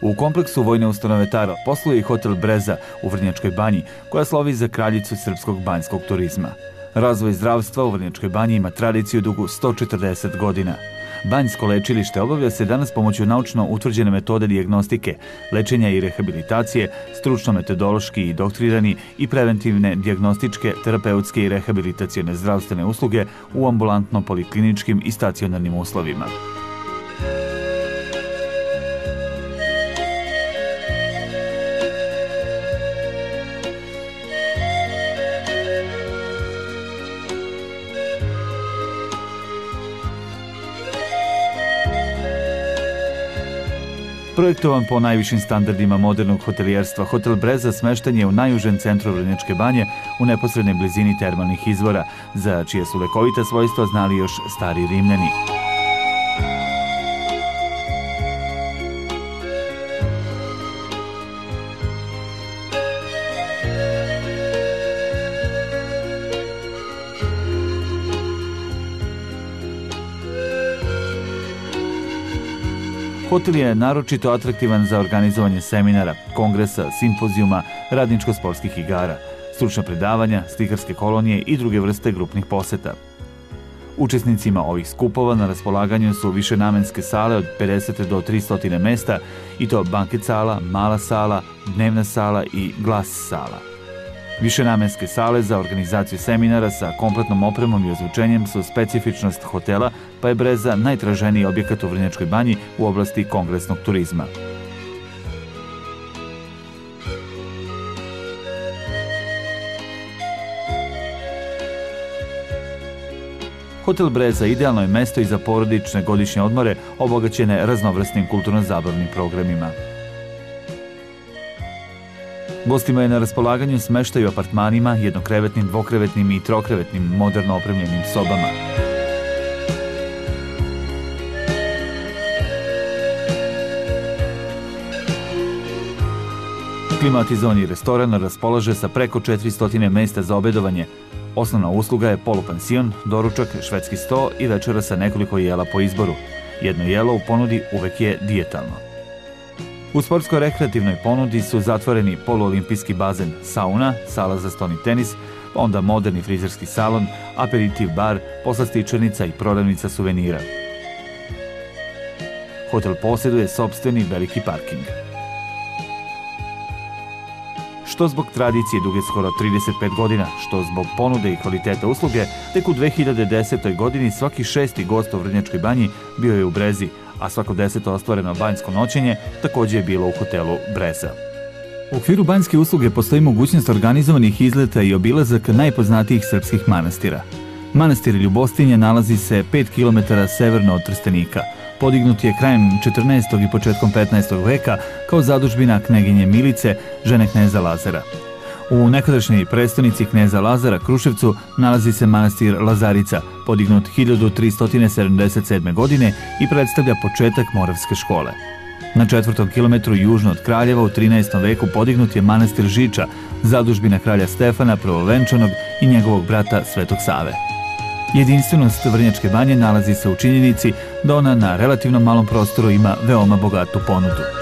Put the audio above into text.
U kompleksu vojne ustanove Taro posluje i hotel Breza u Vrnjačkoj Banji, koja slovi za kraljicu srpskog banjskog turizma. Razvoj zdravstva u Vrnjačkoj Banji ima tradiciju dugu 140 godina. Banjsko lečilište obavlja se danas pomoću naučno utvrđene metode dijagnostike, lečenja i rehabilitacije, stručno-metodološki i doktrirani i preventivne dijagnostičke, terapeutske i rehabilitacione zdravstvene usluge u ambulantno-polikliničkim i stacionarnim uslovima. Projektovan po najvišim standardima modernog hotelijerstva, hotel Breza smešten je u najužem centru Vrnjačke Banje u neposrednoj blizini termalnih izvora, za čije su lekovita svojstva znali još stari Rimljani. Hotel je naročito atraktivan za organizovanje seminara, kongresa, simpozijuma, radničko-sportskih igara, stručna predavanja, slikarske kolonije i druge vrste grupnih poseta. Učesnicima ovih skupova na raspolaganju su višenamenske sale od 50 do 300 mesta, i to banket sala, mala sala, dnevna sala i glas sala. Višenamenske sale za organizaciju seminara sa kompletnom opremom i ozvučenjem su specifičnost hotela, pa je Breza najtraženiji objekat u Vrnjačkoj Banji u oblasti kongresnog turizma. Hotel Breza idealno je mesto i za porodične godišnje odmore obogaćene raznovrsnim kulturno-zabavnim programima. Gostima je na raspolaganju smeštaj u apartmanima, jednokrevetnim, dvokrevetnim i trokrevetnim moderno opremljenim sobama. Klimatizovani restoran raspolaže sa preko 400 mesta za obedovanje. Osnovna usluga je polupansion, doručak, švedski sto i večera sa nekoliko jela po izboru. Jedno jelo u ponudi uvek je dijetalno. U sportsko-rekreativnoj ponudi su zatvoreni poluolimpijski bazen, sauna, sala za stoni tenis, onda moderni frizerski salon, aperitiv bar, poslastičarnica i prodavnica suvenira. Hotel posjeduje sopstveni veliki parking. Što zbog tradicije duge skoro 35 godina, što zbog ponude i kvaliteta usluge, tek u 2010. godini svaki 6. gost u Vrnjačkoj Banji bio je u Brezi, a svako 10. ostvareno banjsko noćenje također je bilo u hotelu Breza. U okviru banjske usluge postoji mogućnost organizovanih izleta i obilazaka najpoznatijih srpskih manastira. Manastir Ljubostinje nalazi se 5 km severno od Trstenika. Podignut je krajem 14. i početkom 15. veka kao zadužbina kneginje Milice, žene kneza Lazara. U nekadašnjoj prestonici kneza Lazara, Kruševcu, nalazi se manastir Lazarica, podignut 1377. godine i predstavlja početak Moravske škole. Na 4. kilometru južno od Kraljeva u 13. veku podignut je manastir Žiča, zadužbina kralja Stefana Prvovenčanog i njegovog brata Svetog Save. Jedinstvenost Vrnjačke Banje nalazi se u činjenici da ona na relativno malom prostoru ima veoma bogatu ponudu.